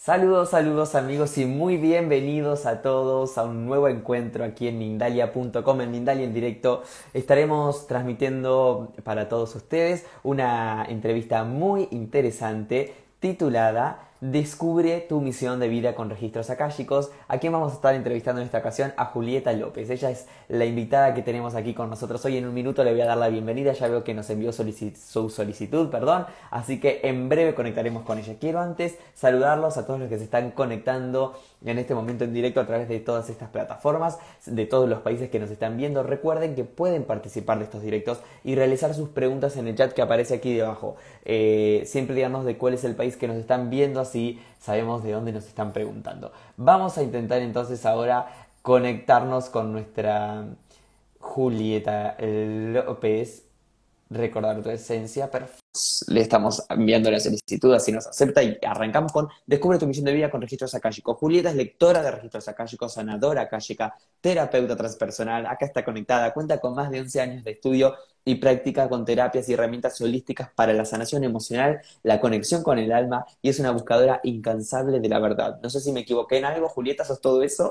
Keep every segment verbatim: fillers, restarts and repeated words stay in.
Saludos, saludos amigos y muy bienvenidos a todos a un nuevo encuentro aquí en Mindalia punto com, en Mindalia en directo. Estaremos transmitiendo para todos ustedes una entrevista muy interesante titulada Descubre tu misión de vida con registros akáshicos. ¿A quién vamos a estar entrevistando en esta ocasión? A Julieta López. Ella es la invitada que tenemos aquí con nosotros hoy. En un minuto le voy a dar la bienvenida. Ya veo que nos envió solici- su solicitud, perdón. Así que en breve conectaremos con ella. Quiero antes saludarlos a todos los que se están conectando en este momento en directo a través de todas estas plataformas, de todos los países que nos están viendo. Recuerden que pueden participar de estos directos y realizar sus preguntas en el chat que aparece aquí debajo. Eh, siempre díganos de cuál es el país que nos están viendo, así sabemos de dónde nos están preguntando. Vamos a intentar entonces ahora conectarnos con nuestra Julieta López. Recordar tu esencia, perfecto. Le estamos enviando la solicitud, así nos acepta y arrancamos con Descubre tu misión de vida con registros akáshicos. Julieta es lectora de registros akáshicos, sanadora akáshica, terapeuta transpersonal, acá está conectada, cuenta con más de once años de estudio y práctica con terapias y herramientas holísticas para la sanación emocional, la conexión con el alma y es una buscadora incansable de la verdad. No sé si me equivoqué en algo, Julieta, ¿sos todo eso?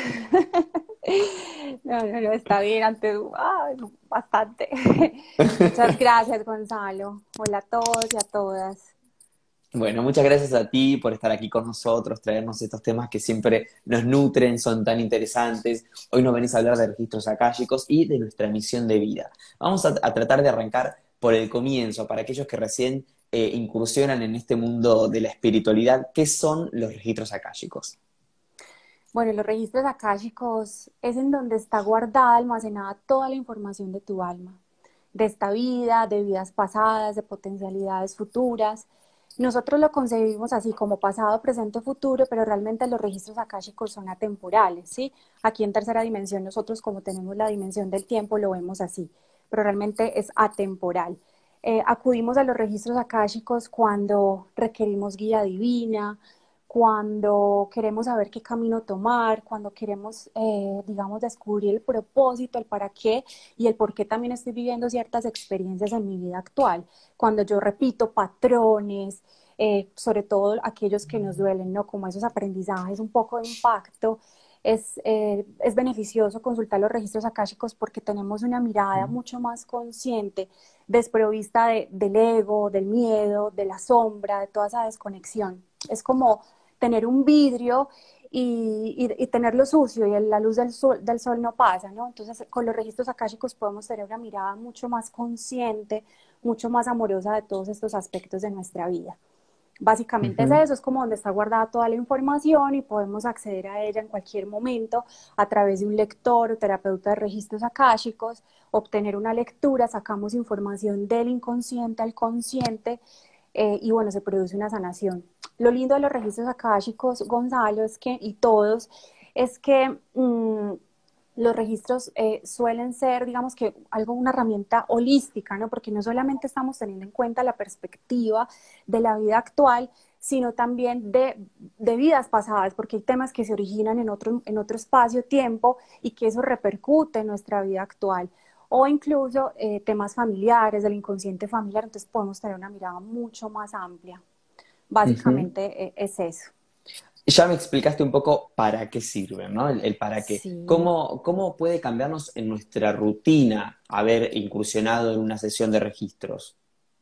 No, no, no, está bien, antes, ah, bastante. Muchas gracias, Gonzalo. Hola a todos y a todas. Bueno, muchas gracias a ti por estar aquí con nosotros, traernos estos temas que siempre nos nutren, son tan interesantes. Hoy nos venís a hablar de registros akáshicos y de nuestra misión de vida. Vamos a, a tratar de arrancar por el comienzo, para aquellos que recién eh, incursionan en este mundo de la espiritualidad. ¿Qué son los registros akáshicos? Bueno, los registros akáshicos es en donde está guardada, almacenada toda la información de tu alma, de esta vida, de vidas pasadas, de potencialidades futuras. Nosotros lo concebimos así como pasado, presente, futuro, pero realmente los registros akáshicos son atemporales, ¿sí? Aquí en tercera dimensión nosotros como tenemos la dimensión del tiempo lo vemos así, pero realmente es atemporal. Eh, acudimos a los registros akáshicos cuando requerimos guía divina, cuando queremos saber qué camino tomar, cuando queremos, eh, digamos, descubrir el propósito, el para qué y el por qué también estoy viviendo ciertas experiencias en mi vida actual, cuando yo repito patrones, eh, sobre todo aquellos que nos duelen, ¿no? Como esos aprendizajes, un poco de impacto. Es, eh, es beneficioso consultar los registros akáshicos porque tenemos una mirada mucho más consciente, desprovista de, del ego, del miedo, de la sombra, de toda esa desconexión. Es como tener un vidrio y, y, y tenerlo sucio y la luz del sol, del sol no pasa, ¿no? Entonces, con los registros akáshicos podemos tener una mirada mucho más consciente, mucho más amorosa de todos estos aspectos de nuestra vida. Básicamente es Ujú. eso, es como donde está guardada toda la información y podemos acceder a ella en cualquier momento a través de un lector o terapeuta de registros akáshicos, obtener una lectura, sacamos información del inconsciente al consciente eh, y bueno, se produce una sanación. Lo lindo de los registros akáshicos, Gonzalo, es que, y todos, es que mmm, los registros eh, suelen ser, digamos que, algo, una herramienta holística, ¿no? Porque no solamente estamos teniendo en cuenta la perspectiva de la vida actual, sino también de, de vidas pasadas, porque hay temas que se originan en otro, en otro espacio-tiempo y que eso repercute en nuestra vida actual o incluso eh, temas familiares, del inconsciente familiar, entonces podemos tener una mirada mucho más amplia. Ujú. Básicamente eh, es eso. Ya me explicaste un poco para qué sirven, ¿no? El, el para qué. Sí. ¿Cómo, cómo puede cambiarnos en nuestra rutina haber incursionado en una sesión de registros?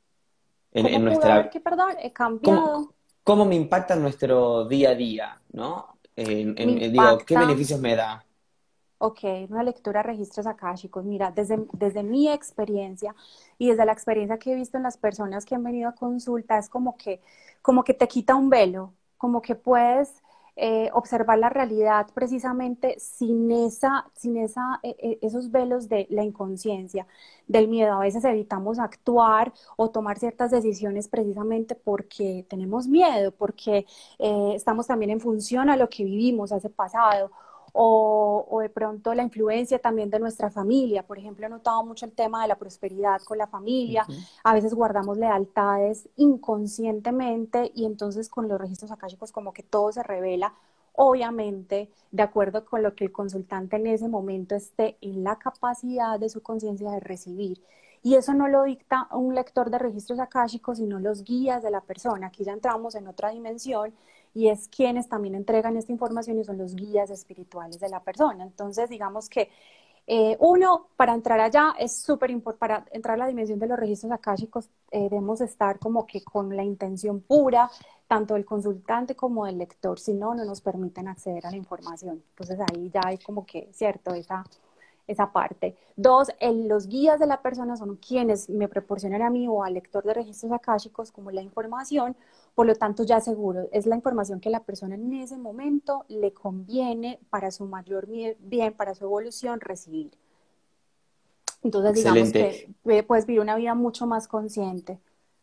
En, en ¿Cómo pudo haber nuestra, que, perdón, he ¿cómo, cambiado? cómo me impacta en nuestro día a día, ¿no? En- Me en- en- digo, ¿qué impacta. beneficios me da? Ok, una lectura de registros akáshicos. Mira, desde, desde mi experiencia y desde la experiencia que he visto en las personas que han venido a consulta, es como que, como que te quita un velo, como que puedes eh, observar la realidad precisamente sin, esa, sin esa, eh, eh, esos velos de la inconsciencia, del miedo. A veces evitamos actuar o tomar ciertas decisiones precisamente porque tenemos miedo, porque eh, estamos también en función a lo que vivimos hace pasado o, o de pronto la influencia también de nuestra familia. Por ejemplo, he notado mucho el tema de la prosperidad con la familia. Ujú. A veces guardamos lealtades inconscientemente y entonces con los registros akáshicos como que todo se revela. Obviamente, de acuerdo con lo que el consultante en ese momento esté en la capacidad de su conciencia de recibir. Y eso no lo dicta un lector de registros akáshicos, sino los guías de la persona. Aquí ya entramos en otra dimensión y es quienes también entregan esta información y son los guías espirituales de la persona. Entonces, digamos que eh, uno, para entrar allá es súper importante, para entrar a la dimensión de los registros akáshicos, eh, debemos estar como que con la intención pura, tanto del consultante como del lector, si no, no nos permiten acceder a la información. Entonces ahí ya hay como que, cierto, esa, esa parte. Dos, el, los guías de la persona son quienes me proporcionan a mí o al lector de registros akáshicos como la información, por lo tanto ya seguro, es la información que la persona en ese momento le conviene para su mayor bien, para su evolución recibir. Entonces digamos Excelente. que puedes vivir una vida mucho más consciente.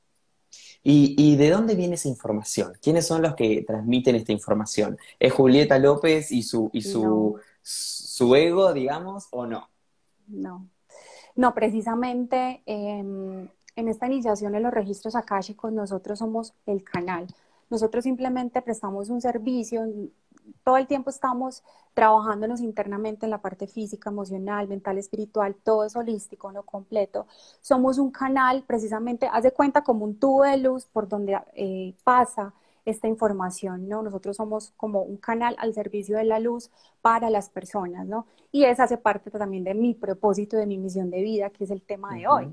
¿Y, y de dónde viene esa información? ¿Quiénes son los que transmiten esta información? ¿Es Julieta López y su, y su, No, su ego, digamos, o no? no. No, precisamente eh, en esta iniciación en los registros akáshicos nosotros somos el canal. Nosotros simplemente prestamos un servicio, todo el tiempo estamos trabajándonos internamente en la parte física, emocional, mental, espiritual, todo es holístico, no completo. Somos un canal, precisamente, haz de cuenta como un tubo de luz por donde eh, pasa esta información, ¿no? Nosotros somos como un canal al servicio de la luz para las personas, ¿no? Y esa hace parte también de mi propósito, de mi misión de vida, que es el tema de hoy, Ujú,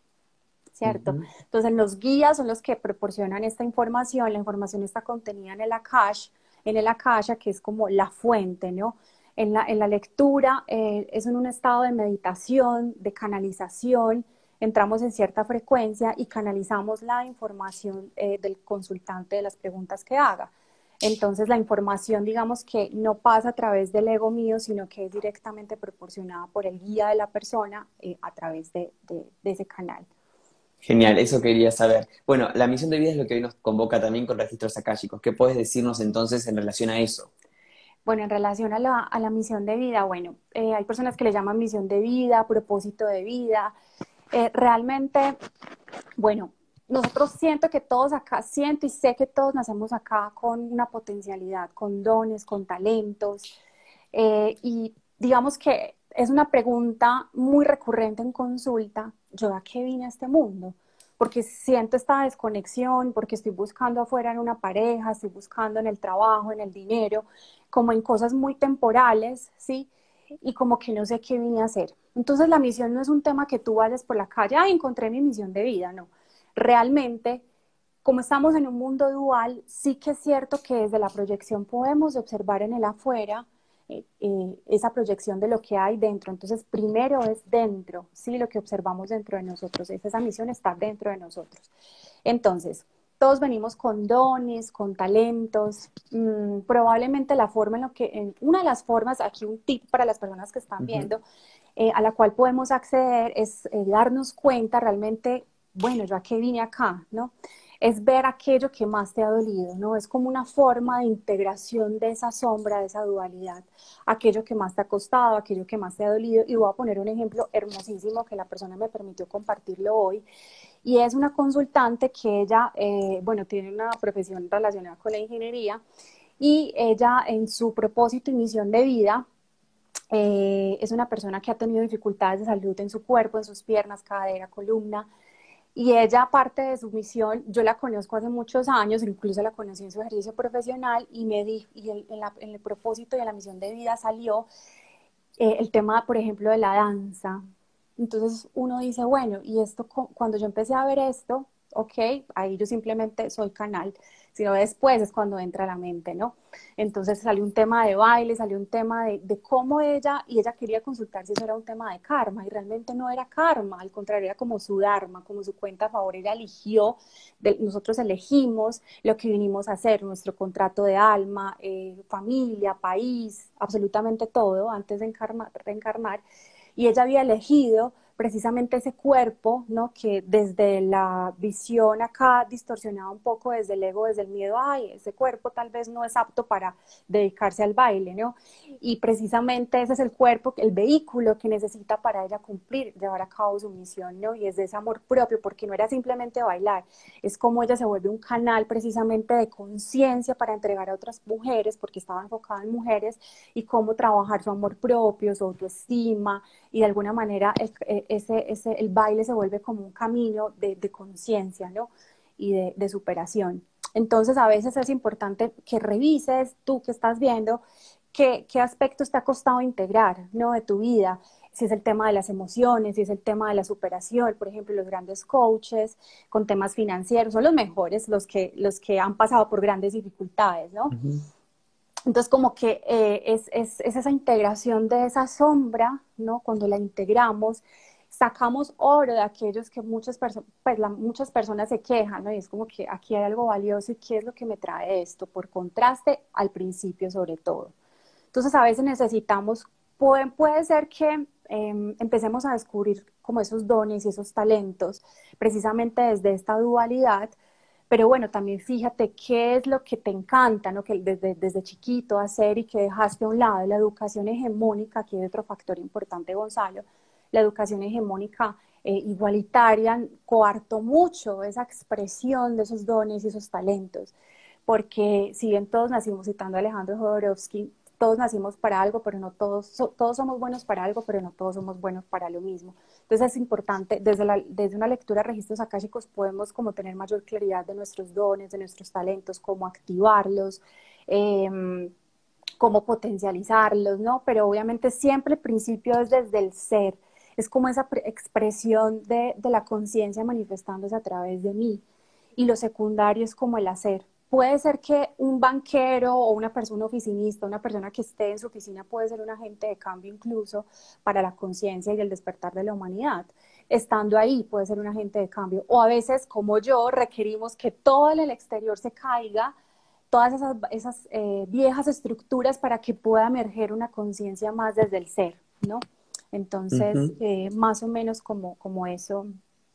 ¿cierto? ujú. Entonces los guías son los que proporcionan esta información, la información está contenida en el Akash, en el Akasha, que es como la fuente, ¿no? En la, en la lectura eh, es en un estado de meditación, de canalización, entramos en cierta frecuencia y canalizamos la información eh, del consultante de las preguntas que haga. Entonces la información, digamos que no pasa a través del ego mío, sino que es directamente proporcionada por el guía de la persona eh, a través de, de, de ese canal. Genial, eso quería saber. Bueno, la misión de vida es lo que hoy nos convoca también con registros akáshicos. ¿Qué puedes decirnos entonces en relación a eso? Bueno, en relación a la, a la misión de vida, bueno, eh, hay personas que le llaman misión de vida, propósito de vida. Eh, realmente, bueno, nosotros siento que todos acá, siento y sé que todos nacemos acá con una potencialidad, con dones, con talentos. Eh, y digamos que es una pregunta muy recurrente en consulta, ¿yo a qué vine a este mundo? Porque siento esta desconexión, porque estoy buscando afuera en una pareja, estoy buscando en el trabajo, en el dinero, como en cosas muy temporales, ¿sí? Y como que no sé qué vine a hacer. Entonces la misión no es un tema que tú vayas por la calle, ah, encontré mi misión de vida, no. Realmente, como estamos en un mundo dual, sí que es cierto que desde la proyección podemos observar en el afuera eh, eh, esa proyección de lo que hay dentro. Entonces, primero es dentro, sí, lo que observamos dentro de nosotros, es esa misión está dentro de nosotros. Entonces, todos venimos con dones, con talentos, mmm, probablemente la forma en lo que, en una de las formas, aquí un tip para las personas que están Ujú. viendo, eh, a la cual podemos acceder es eh, darnos cuenta realmente, bueno, yo a qué vine acá, ¿no? Es ver aquello que más te ha dolido, ¿no? Es como una forma de integración de esa sombra, de esa dualidad, aquello que más te ha costado, aquello que más te ha dolido. Y voy a poner un ejemplo hermosísimo que la persona me permitió compartirlo hoy. Y es una consultante que ella, eh, bueno, tiene una profesión relacionada con la ingeniería y ella en su propósito y misión de vida eh, es una persona que ha tenido dificultades de salud en su cuerpo, en sus piernas, cadera, columna. Y ella, aparte de su misión, yo la conozco hace muchos años, incluso la conocí en su ejercicio profesional y me di, y el, en, la, en, el propósito y en la misión de vida salió eh, el tema, por ejemplo, de la danza. Entonces uno dice, bueno, y esto, cuando yo empecé a ver esto, ok, ahí yo simplemente soy canal, sino después es cuando entra la mente, ¿no? Entonces salió un tema de baile, salió un tema de, de cómo ella, y ella quería consultar si eso era un tema de karma, y realmente no era karma, al contrario, era como su dharma, como su cuenta a favor, ella eligió, de, nosotros elegimos lo que vinimos a hacer, nuestro contrato de alma, eh, familia, país, absolutamente todo, antes de encarnar, reencarnar, y ella había elegido precisamente ese cuerpo, ¿no? Que desde la visión acá distorsionaba un poco desde el ego, desde el miedo, ay, ese cuerpo tal vez no es apto para dedicarse al baile, ¿no? Y precisamente ese es el cuerpo, el vehículo que necesita para ella cumplir, llevar a cabo su misión, ¿no? Y es de ese amor propio, porque no era simplemente bailar, es como ella se vuelve un canal precisamente de conciencia para entregar a otras mujeres, porque estaba enfocada en mujeres, y cómo trabajar su amor propio, su autoestima, y de alguna manera el, ese, ese, el baile se vuelve como un camino de, de conciencia, ¿no? Y de, de superación. Entonces, a veces es importante que revises tú que estás viendo qué, qué aspectos te ha costado integrar, ¿no? De tu vida. Si es el tema de las emociones, si es el tema de la superación, por ejemplo, los grandes coaches con temas financieros, son los mejores, los que, los que han pasado por grandes dificultades, ¿no? Ujú. Entonces, como que eh, es, es, es esa integración de esa sombra, ¿no? Cuando la integramos, sacamos oro de aquellos que muchas, perso pues, la, muchas personas se quejan, ¿no? Y es como que aquí hay algo valioso y ¿qué es lo que me trae esto? Por contraste, al principio sobre todo. Entonces, a veces necesitamos, puede, puede ser que eh, empecemos a descubrir como esos dones y esos talentos, precisamente desde esta dualidad, pero bueno, también fíjate qué es lo que te encanta, ¿no? Que desde, desde chiquito hacer y que dejaste a un lado la educación hegemónica, aquí hay otro factor importante, Gonzalo, la educación hegemónica eh, igualitaria coartó mucho esa expresión de esos dones y esos talentos, porque si bien todos nacimos, citando a Alejandro Jodorowsky, todos nacimos para algo, pero no todos, so, todos somos buenos para algo, pero no todos somos buenos para lo mismo. Entonces es importante, desde, la, desde una lectura de registros akáshicos podemos como tener mayor claridad de nuestros dones, de nuestros talentos, cómo activarlos, eh, cómo potencializarlos, ¿no? Pero obviamente siempre el principio es desde el ser, es como esa expresión de, de la conciencia manifestándose a través de mí. Y lo secundario es como el hacer. Puede ser que un banquero o una persona oficinista, una persona que esté en su oficina puede ser un agente de cambio incluso para la conciencia y el despertar de la humanidad. Estando ahí puede ser un agente de cambio. O a veces, como yo, requerimos que todo en el exterior se caiga, todas esas, esas eh, viejas estructuras para que pueda emerger una conciencia más desde el ser, ¿no? Entonces, Ujú. eh, más o menos como, como eso.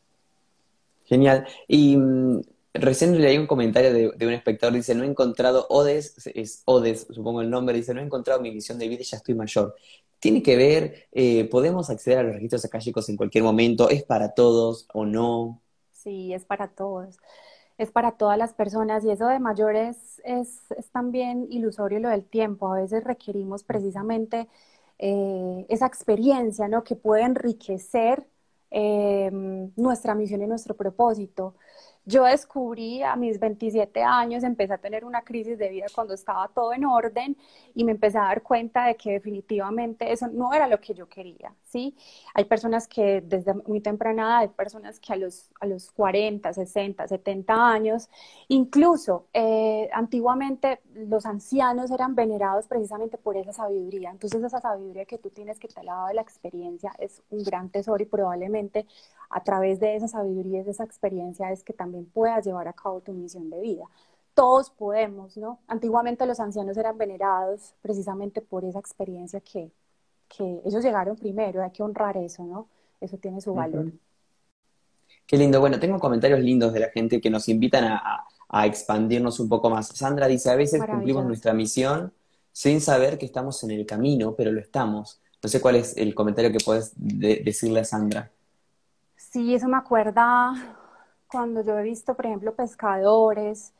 Genial. Y mm, recién leí un comentario de, de un espectador, dice, no he encontrado, Odes, es Odes, supongo el nombre, dice, no he encontrado mi misión de vida y ya estoy mayor. Tiene que ver, eh, podemos acceder a los registros akáshicos en cualquier momento, ¿es para todos o no? Sí, es para todos, es para todas las personas y eso de mayores es, es también ilusorio lo del tiempo. A veces requerimos precisamente eh, esa experiencia, ¿no? Que puede enriquecer eh, nuestra misión y nuestro propósito. Yo descubrí a mis veintisiete años, empecé a tener una crisis de vida cuando estaba todo en orden y me empecé a dar cuenta de que definitivamente eso no era lo que yo quería, ¿sí? Hay personas que desde muy temprana edad, hay personas que a los, a los cuarenta, sesenta, setenta años, incluso eh, antiguamente los ancianos eran venerados precisamente por esa sabiduría. Entonces esa sabiduría que tú tienes que te la ha dado la experiencia es un gran tesoro y probablemente a través de esa sabiduría y de esa experiencia es que también puedas llevar a cabo tu misión de vida. Todos podemos, ¿no? Antiguamente los ancianos eran venerados precisamente por esa experiencia que, que ellos llegaron primero, hay que honrar eso, ¿no? Eso tiene su valor. Ujú. Qué lindo. Bueno, tengo comentarios lindos de la gente que nos invitan a, a- a expandirnos un poco más. Sandra dice, a veces cumplimos Maravilloso. nuestra misión sin saber que estamos en el camino, pero lo estamos. No sé cuál es el comentario que puedes de- decirle a Sandra. Sí, eso me acuerda cuando yo he visto, por ejemplo, pescadores,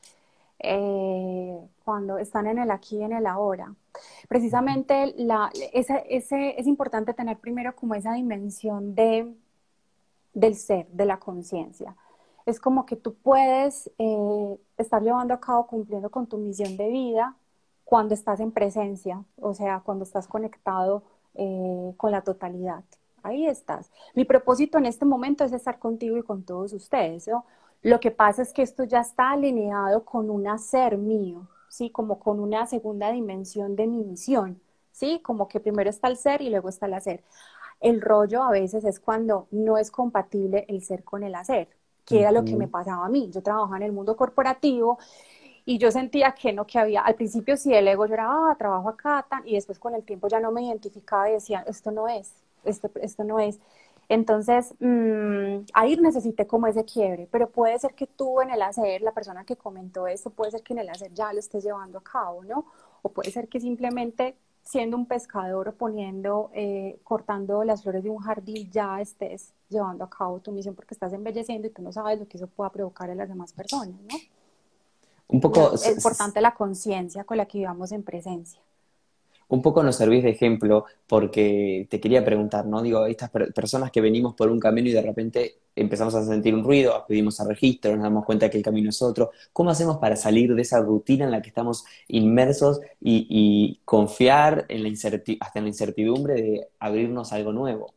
eh, cuando están en el aquí y en el ahora. Precisamente la, ese, ese, es importante tener primero como esa dimensión de, del ser, de la conciencia. Es como que tú puedes eh, estar llevando a cabo, cumpliendo con tu misión de vida cuando estás en presencia, o sea, cuando estás conectado eh, con la totalidad. Ahí estás. Mi propósito en este momento es estar contigo y con todos ustedes, ¿no? Lo que pasa es que esto ya está alineado con un hacer mío, ¿sí? Como con una segunda dimensión de mi misión, ¿sí? Como que primero está el ser y luego está el hacer. El rollo a veces es cuando no es compatible el ser con el hacer, que era lo que me Ujú. pasaba a mí. Yo trabajaba en el mundo corporativo y yo sentía que no, que había, al principio sí el ego, yo era, ah, trabajo acá, tan, y después con el tiempo ya no me identificaba y decía, esto no es, esto, esto no es. Entonces, mmm, ahí necesité como ese quiebre, pero puede ser que tú en el hacer, la persona que comentó esto, puede ser que en el hacer ya lo estés llevando a cabo, ¿no? O puede ser que simplemente siendo un pescador o poniendo, eh, cortando las flores de un jardín, ya estés llevando a cabo tu misión porque estás embelleciendo y tú no sabes lo que eso pueda provocar en las demás personas, ¿no? Un Muy poco, importante la conciencia con la que vivamos en presencia. un poco nos servís de ejemplo porque te quería preguntar, ¿no? Digo, estas per- personas que venimos por un camino y de repente empezamos a sentir un ruido, acudimos a registro, nos damos cuenta que el camino es otro. ¿Cómo hacemos para salir de esa rutina en la que estamos inmersos y, y confiar en la incerti- hasta en la incertidumbre de abrirnos a algo nuevo?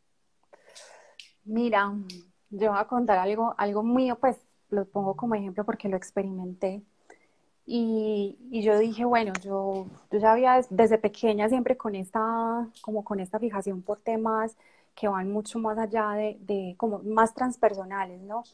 Mira, yo voy a contar algo, algo mío, pues lo pongo como ejemplo porque lo experimenté. Y, y yo dije, bueno, yo, yo ya había des- desde pequeña siempre con esta, como con esta fijación por temas que van mucho más allá de, de como más transpersonales, ¿no?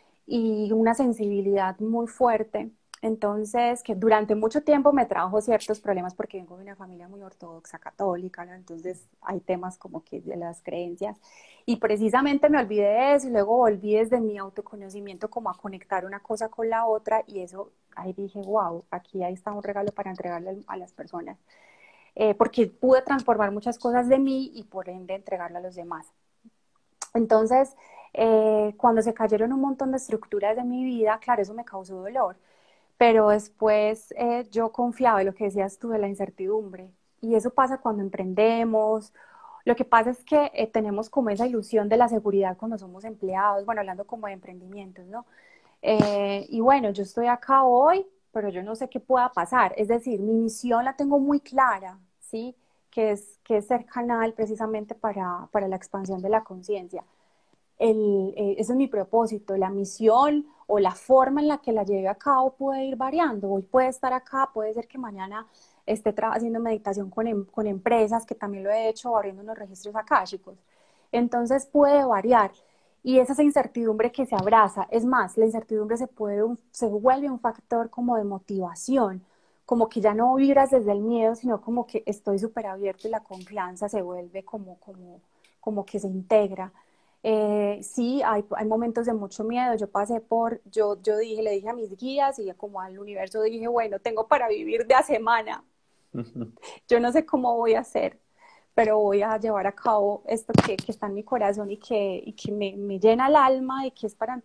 Y una sensibilidad muy fuerte. Entonces, que durante mucho tiempo me trajo ciertos problemas porque vengo de una familia muy ortodoxa católica, ¿no? Entonces hay temas como que de las creencias. Y precisamente me olvidé de eso y luego volví desde mi autoconocimiento como a conectar una cosa con la otra y eso, ahí dije, wow, aquí ahí está un regalo para entregarle a las personas. Eh, porque pude transformar muchas cosas de mí y por ende entregarle a los demás. Entonces, eh, cuando se cayeron un montón de estructuras de mi vida, claro, eso me causó dolor, pero después eh, yo confiaba en lo que decías tú de la incertidumbre y eso pasa cuando emprendemos. Lo que pasa es que eh, tenemos como esa ilusión de la seguridad cuando somos empleados, bueno, hablando como de emprendimientos, ¿no? Eh, y bueno, yo estoy acá hoy, pero yo no sé qué pueda pasar. Es decir, mi misión la tengo muy clara, ¿sí? Que es, que es ser canal precisamente para, para la expansión de la conciencia. El, eh, ese es mi propósito, la misión o la forma en la que la lleve a cabo puede ir variando. Hoy puede estar acá, puede ser que mañana esté haciendo meditación con, em con empresas, que también lo he hecho, abriendo unos registros akáshicos. Entonces puede variar. Y es esa incertidumbre que se abraza. Es más, la incertidumbre se, puede, se vuelve un factor como de motivación, como que ya no vibras desde el miedo, sino como que estoy súper abierto y la confianza se vuelve como, como, como que se integra. Eh, sí, hay, hay momentos de mucho miedo. Yo pasé por, yo, yo dije, le dije a mis guías y como al universo dije, bueno, tengo para vivir de a semana. Yo no sé cómo voy a hacer, pero voy a llevar a cabo esto que, que está en mi corazón y que, y que me, me llena el alma y que es para,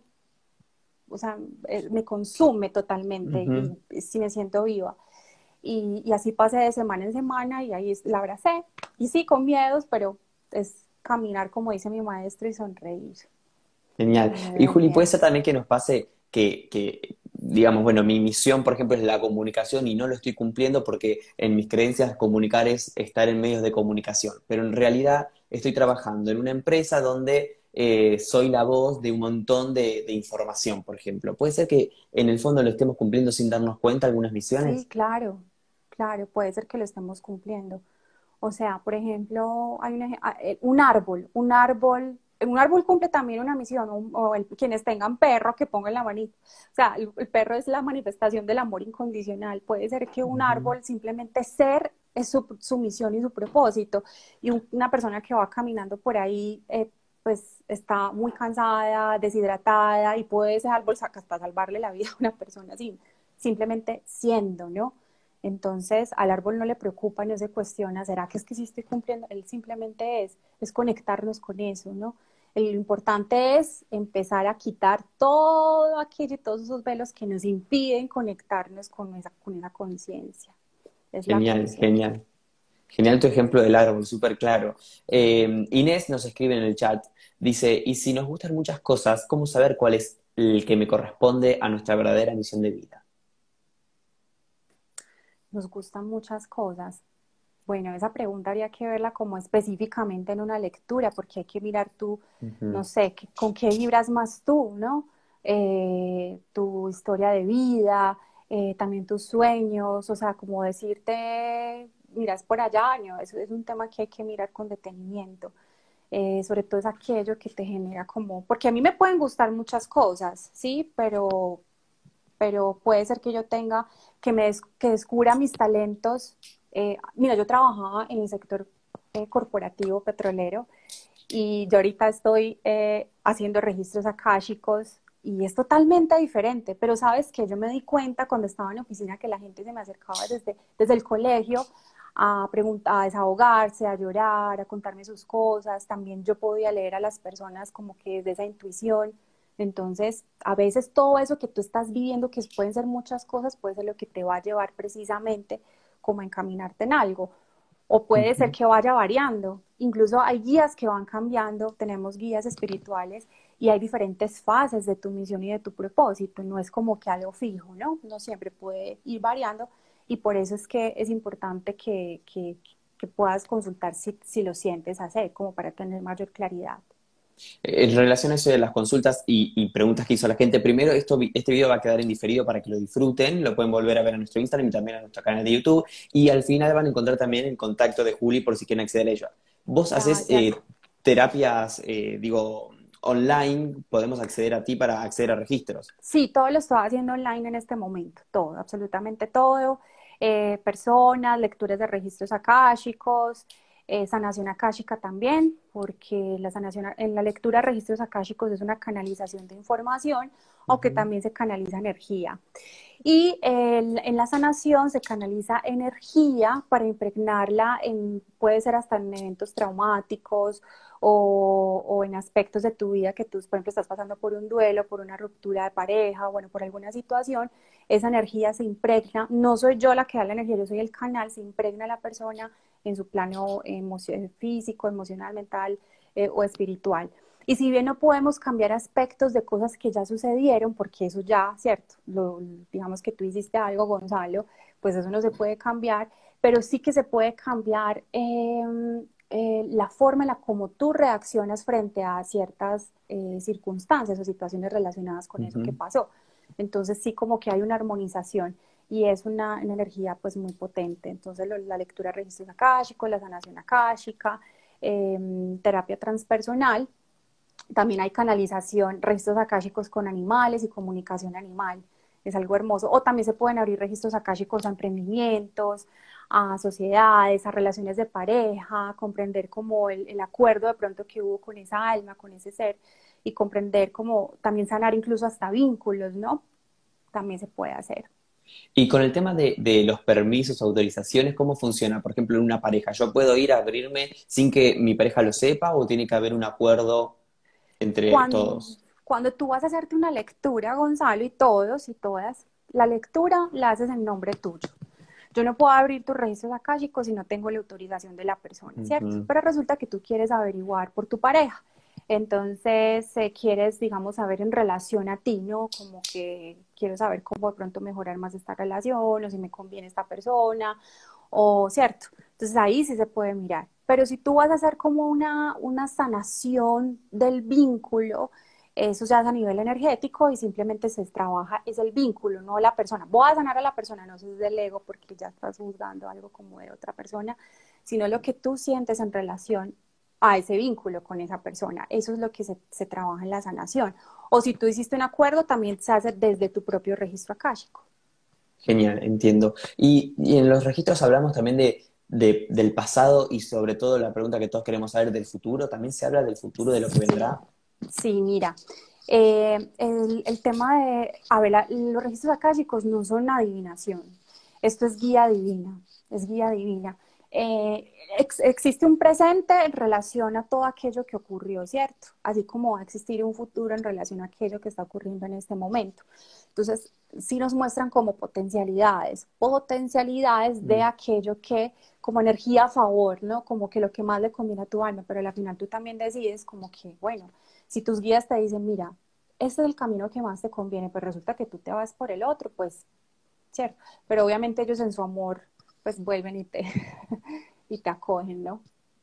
o sea, eh, me consume totalmente Ujú. y sí me siento viva. Y, y así pasé de semana en semana y ahí la abracé. Y sí, con miedos, pero es caminar, como dice mi maestro, y sonreír Genial. en medio Y del Juli, puede miedo. ser también que nos pase que, que, digamos, bueno, mi misión, por ejemplo, es la comunicación y no lo estoy cumpliendo porque en mis creencias comunicar es estar en medios de comunicación, pero en realidad estoy trabajando en una empresa donde eh, soy la voz de un montón de, de información, por ejemplo. ¿Puede ser que en el fondo lo estemos cumpliendo sin darnos cuenta algunas Sí, misiones? claro, claro, puede ser que lo estemos cumpliendo. O sea, por ejemplo, hay un, ej- ah, eh, un árbol, un árbol, un árbol cumple también una misión, o, o el- quienes tengan perro que pongan la manita. O sea, el, el perro es la manifestación del amor incondicional. Puede ser que un Ujú. árbol simplemente ser es su, su misión y su propósito. Y un- una persona que va caminando por ahí, eh, pues está muy cansada, deshidratada y puede ese árbol saca- hasta salvarle la vida a una persona así simplemente siendo, ¿no? Entonces al árbol no le preocupa, no se cuestiona, ¿será que es que sí estoy cumpliendo? Él simplemente es, es conectarnos con eso, ¿no? Lo importante es empezar a quitar todo aquello y todos esos velos que nos impiden conectarnos con esa, con esa conciencia. Es la Genial, conciencia. genial. Genial tu ejemplo del árbol, súper claro. Eh, Inés nos escribe en el chat, dice, y si nos gustan muchas cosas, ¿cómo saber cuál es el que me corresponde a nuestra verdadera misión de vida? Nos gustan muchas cosas. Bueno, esa pregunta habría que verla como específicamente en una lectura, porque hay que mirar tú, no Ujú. sé, qué- con qué vibras más tú, ¿no? Eh, tu historia de vida, eh, también tus sueños, o sea, como decirte, miras por allá, no, eso es un tema que hay que mirar con detenimiento. Eh, sobre todo es aquello que te genera como, porque a mí me pueden gustar muchas cosas, ¿sí? Pero pero puede ser que yo tenga, que, me des, que descubra mis talentos. Eh, mira, yo trabajaba en el sector eh, corporativo petrolero y yo ahorita estoy eh, haciendo registros akáshicos y es totalmente diferente, pero sabes que yo me di cuenta cuando estaba en la oficina que la gente se me acercaba desde, desde el colegio a, preguntar, a desahogarse, a llorar, a contarme sus cosas. También yo podía leer a las personas como que desde esa intuición. Entonces, a veces todo eso que tú estás viviendo, que pueden ser muchas cosas, puede ser lo que te va a llevar precisamente como a encaminarte en algo. o puede ser Ujú. que vaya variando. Incluso hay guías que van cambiando, tenemos guías espirituales y hay diferentes fases de tu misión y de tu propósito. No es como que algo fijo, ¿no? No siempre puede ir variando y por eso es que es importante que, que, que puedas consultar si, si lo sientes hacer, como para tener mayor claridad. En relación a eso de las consultas y, y preguntas que hizo la gente, primero, esto, vi- este video va a quedar en diferido para que lo disfruten, lo pueden volver a ver a nuestro Instagram y también a nuestro canal de YouTube, y al final van a encontrar también el contacto de Juli por si quieren acceder a ella. Vos Ah, haces ya. eh, terapias, eh, digo, online, podemos acceder a ti para acceder a registros. Sí, todo lo estoy haciendo online en este momento, todo, absolutamente todo. Eh, personas, lecturas de registros akáshicos, eh, sanación akáshica también, porque la sanación, en la lectura de registros akáshicos es una canalización de información, aunque Ujú. también se canaliza energía. Y el- en la sanación se canaliza energía para impregnarla en, puede ser hasta en eventos traumáticos o, o en aspectos de tu vida que tú, por ejemplo, estás pasando por un duelo, por una ruptura de pareja, bueno, por alguna situación, esa energía se impregna, no soy yo la que da la energía, yo soy el canal, se impregna la persona en su plano emocio- físico, emocional, mental eh, o espiritual. Y si bien no podemos cambiar aspectos de cosas que ya sucedieron, porque eso ya, cierto, lo, digamos que tú hiciste algo, Gonzalo, pues eso no se puede cambiar, pero sí que se puede cambiar eh, eh, la forma en la como tú reaccionas frente a ciertas eh, circunstancias o situaciones relacionadas con eso que Ujú. pasó. Entonces sí como que hay una armonización y es una, una energía pues muy potente. Entonces lo, la lectura de registros akáshicos, la sanación akáshica, eh, terapia transpersonal, también hay canalización, registros akáshicos con animales y comunicación animal. Es algo hermoso. O también se pueden abrir registros akáshicos a emprendimientos, a sociedades, a relaciones de pareja, comprender como el, el acuerdo de pronto que hubo con esa alma, con ese ser, y comprender como también sanar incluso hasta vínculos, ¿no? También se puede hacer. Y con el tema de, de los permisos, autorizaciones, ¿cómo funciona? Por ejemplo, en una pareja, ¿yo puedo ir a abrirme sin que mi pareja lo sepa o tiene que haber un acuerdo entre Cuando, todos? cuando tú vas a hacerte una lectura, Gonzalo, y todos y todas, la lectura la haces en nombre tuyo. Yo no puedo abrir tus registros akáshicos si no tengo la autorización de la persona, ¿cierto? Ujú. Pero resulta que tú quieres averiguar por tu pareja. Entonces, eh, quieres, digamos, saber en relación a ti, ¿no? Como que quiero saber cómo de pronto mejorar más esta relación, o si me conviene esta persona, o cierto. Entonces ahí sí se puede mirar. Pero si tú vas a hacer como una, una sanación del vínculo, eso se hace a nivel energético y simplemente se trabaja, es el vínculo, no la persona. Voy a sanar a la persona, no es del ego porque ya estás juzgando algo como de otra persona, sino lo que tú sientes en relación a ese vínculo con esa persona. Eso es lo que se, se trabaja en la sanación. O si tú hiciste un acuerdo, también se hace desde tu propio registro akáshico. Genial, entiendo. Y, y en los registros hablamos también de, de- del pasado y sobre todo la pregunta que todos queremos saber del futuro. ¿También se habla del futuro, de lo que Sí, vendrá? sí, mira, eh, el, el tema de, a ver, la- los registros akáshicos no son adivinación, esto es guía divina, es guía divina. Eh, ex- existe un presente en relación a todo aquello que ocurrió, ¿cierto? Así como va a existir un futuro en relación a aquello que está ocurriendo en este momento. Entonces, sí nos muestran como potencialidades, potencialidades de Mm. aquello que, como energía a favor, ¿no? Como que lo que más le conviene a tu alma, pero al final tú también decides como que, bueno, si tus guías te dicen, mira, este es el camino que más te conviene, pero resulta que tú te vas por el otro, pues, cierto. Pero obviamente ellos en su amor, pues vuelven y te, y te acogen, ¿no?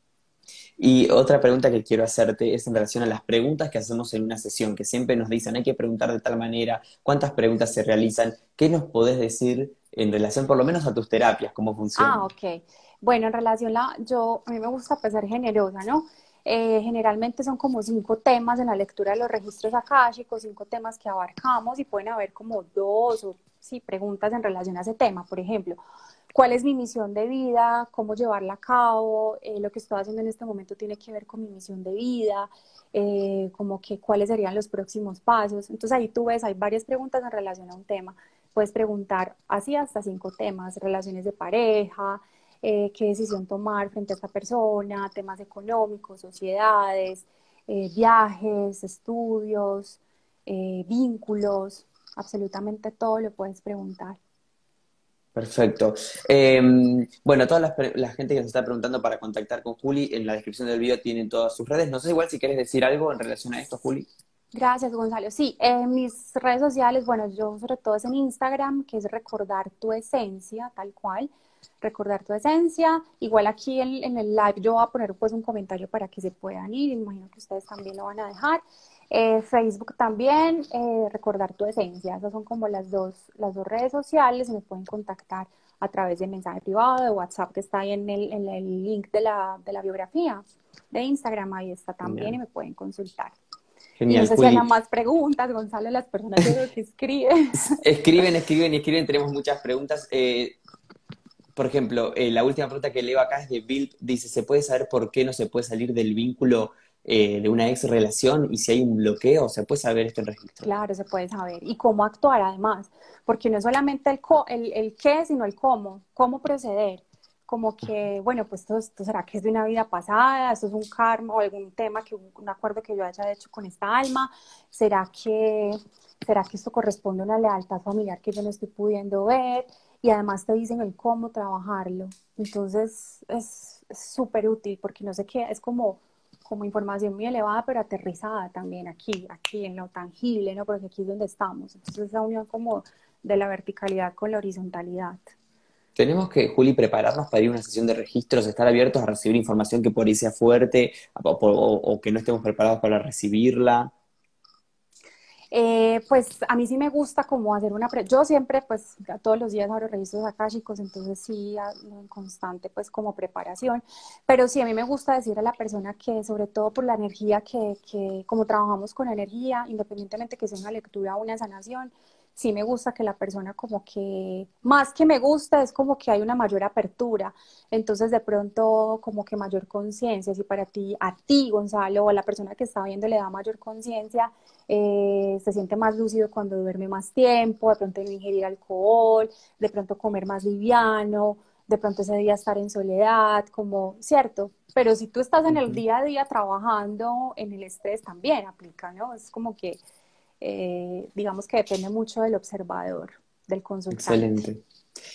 Y otra pregunta que quiero hacerte es en relación a las preguntas que hacemos en una sesión, que siempre nos dicen hay que preguntar de tal manera, cuántas preguntas se realizan, ¿qué nos podés decir en relación por lo menos a tus terapias, cómo Ah, funcionan? ok. Bueno, en relación a, yo, a mí me gusta pues ser generosa, ¿no? Eh, generalmente son como cinco temas en la lectura de los registros akáshicos, cinco temas que abarcamos y pueden haber como dos o sí, preguntas en relación a ese tema. Por ejemplo, ¿cuál es mi misión de vida? ¿Cómo llevarla a cabo? Eh, lo que estoy haciendo en este momento tiene que ver con mi misión de vida, eh, como que cuáles serían los próximos pasos. Entonces ahí tú ves, hay varias preguntas en relación a un tema. Puedes preguntar así hasta cinco temas, relaciones de pareja, eh, qué decisión tomar frente a esta persona, temas económicos, sociedades, eh, viajes, estudios, eh, vínculos, absolutamente todo lo puedes preguntar. Perfecto. Eh, bueno, toda la, la gente que nos está preguntando para contactar con Juli, en la descripción del video tienen todas sus redes. No sé igual si quieres decir algo en relación a esto, Juli. Gracias, Gonzalo. Sí, en mis redes sociales, bueno, yo sobre todo es en Instagram, que es recordar tu esencia, tal cual, recordar tu esencia. Igual aquí en, en el live yo voy a poner pues un comentario para que se puedan ir, imagino que ustedes también lo van a dejar. Eh, Facebook también, eh, recordar tu esencia. Esas son como las dos, las dos redes sociales, me pueden contactar a través de mensaje privado, de WhatsApp, que está ahí en el, en el link de la, de la biografía de Instagram, ahí está también y Genial. me pueden consultar. Y no Genial, sé si hayan Juli. más preguntas, Gonzalo, las personas yo veo que escriben. Escriben, escriben y escriben. Tenemos muchas preguntas. Eh, por ejemplo, eh, la última pregunta que leo acá es de Bill. Dice, ¿se puede saber por qué no se puede salir del vínculo eh, de una ex relación? Y si hay un bloqueo, ¿se puede saber esto en registro? Claro, se puede saber. Y cómo actuar además, porque no es solamente el, co el, el qué, sino el cómo, cómo proceder. Como que, bueno, pues esto, esto será que es de una vida pasada, esto es un karma o algún tema, que un, un acuerdo que yo haya hecho con esta alma, será que, será que esto corresponde a una lealtad familiar que yo no estoy pudiendo ver, y además te dicen el cómo trabajarlo. Entonces es súper útil porque no sé qué, es como como información muy elevada, pero aterrizada también aquí, aquí en lo tangible, ¿no? Porque aquí es donde estamos. Entonces, esa unión como de la verticalidad con la horizontalidad. Tenemos que, Juli, prepararnos para ir a una sesión de registros, estar abiertos a recibir información que por ahí sea fuerte o, o- o que no estemos preparados para recibirla. Eh, pues a mí sí me gusta como hacer una, pre yo siempre pues todos los días abro registros akáshicos, entonces sí, a- en constante pues como preparación, pero sí a mí me gusta decir a la persona que sobre todo por la energía que, que como trabajamos con energía, independientemente que sea una lectura o una sanación, sí me gusta que la persona como que, más que me gusta, es como que hay una mayor apertura, entonces de pronto como que mayor conciencia, si para ti, a ti Gonzalo, o a la persona que está viendo le da mayor conciencia, eh, se siente más lúcido cuando duerme más tiempo, de pronto no ingerir alcohol, de pronto comer más liviano, de pronto ese día estar en soledad, como, ¿cierto? Pero si tú estás en el Ujú. día a día trabajando en el estrés, también aplica, ¿no? Es como que, eh, digamos que depende mucho del observador, del consultante. Excelente.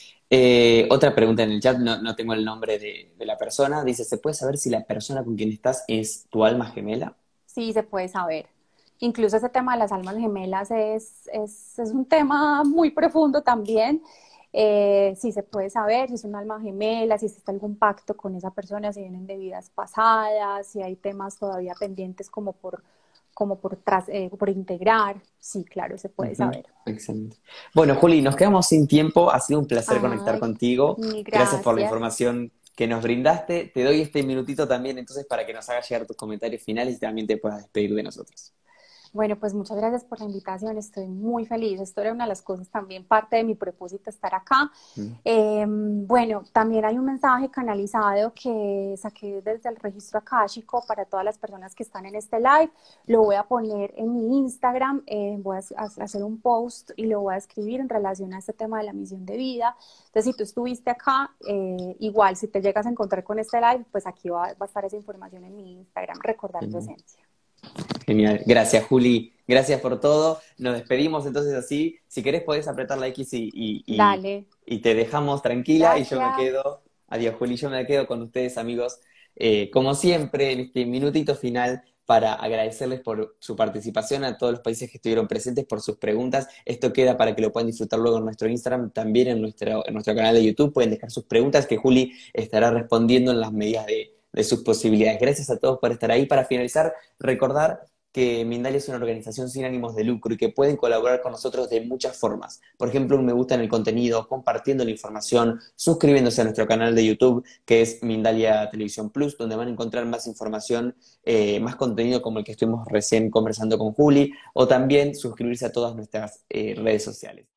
Eh, otra pregunta en el chat, no, no tengo el nombre de, de la persona. Dice, ¿se puede saber si la persona con quien estás es tu alma gemela? Sí, se puede saber. Incluso ese tema de las almas gemelas es, es, es un tema muy profundo también. Eh, sí se puede saber si es un alma gemela, si existe algún pacto con esa persona, si vienen de vidas pasadas, si hay temas todavía pendientes como por, como por, tras, eh, por integrar. Sí, claro, se puede Ujú. saber. Excelente. Bueno, Juli, nos quedamos sin tiempo. Ha sido un placer conectar Ay, contigo. mil Gracias por la gracias. información que nos brindaste. Te doy este minutito también entonces para que nos hagas llegar tus comentarios finales y también te puedas despedir de nosotros. Bueno, pues muchas gracias por la invitación, estoy muy feliz. Esto era una de las cosas también, parte de mi propósito estar acá. Mm. Eh, bueno, también hay un mensaje canalizado que saqué desde el registro akáshico para todas las personas que están en este live. Lo voy a poner en mi Instagram, eh, voy a hacer un post y lo voy a escribir en relación a este tema de la misión de vida. Entonces, si tú estuviste acá, eh, igual, si te llegas a encontrar con este live, pues aquí va, va a estar esa información en mi Instagram, recordar tu Genial. esencia. Genial. Gracias, Juli. Gracias por todo. Nos despedimos entonces así. Si querés, podés apretar la X y, y, y, Dale. y te dejamos tranquila y yo me Gracias. quedo. Adiós, Juli. Yo me quedo con ustedes, amigos, eh, como siempre, en este minutito final para agradecerles por su participación, a todos los países que estuvieron presentes, por sus preguntas. Esto queda para que lo puedan disfrutar luego en nuestro Instagram, también en nuestro, en nuestro canal de YouTube. Pueden dejar sus preguntas que Juli estará respondiendo en las medidas de, de sus posibilidades. Gracias a todos por estar ahí. Para finalizar, recordar que Mindalia es una organización sin ánimos de lucro y que pueden colaborar con nosotros de muchas formas. Por ejemplo, un me gusta en el contenido, compartiendo la información, suscribiéndose a nuestro canal de YouTube, que es Mindalia Televisión Plus, donde van a encontrar más información, eh, más contenido como el que estuvimos recién conversando con Juli, o también suscribirse a todas nuestras eh, redes sociales.